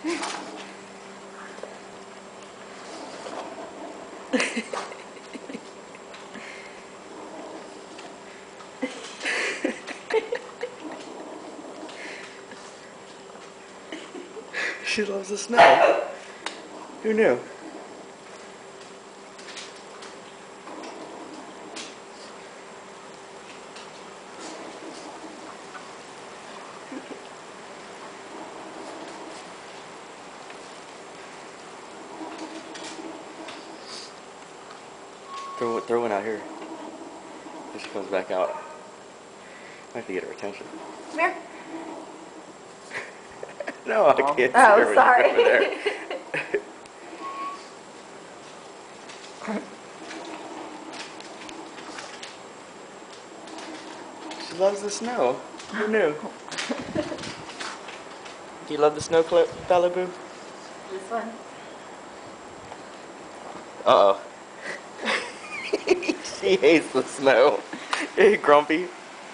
She loves the snow. Who knew? Throw one out here. If she comes back out. I have to get her attention. Come here. No, I can't. Oh, sorry. Over there. She loves the snow. Who knew? Do you love the snow, Bella Boo? This one. Uh-oh. She hates the snow. Hey, Grumpy.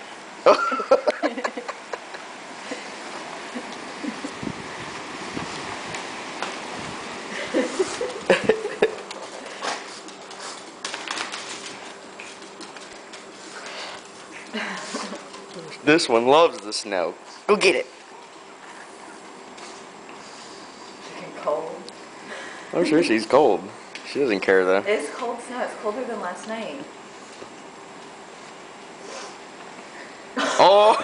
This one loves the snow. Go get it. Cold. I'm sure she's cold. She doesn't care though. It's cold snow. It's colder than last night. Oh!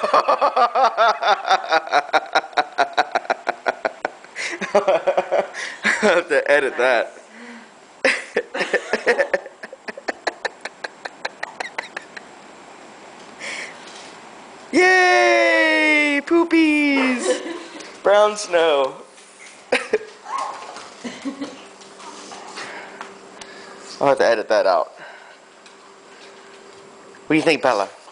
I have to edit that. Yay! Poopies! Brown snow. I'll have to edit that out. What do you think, Bella?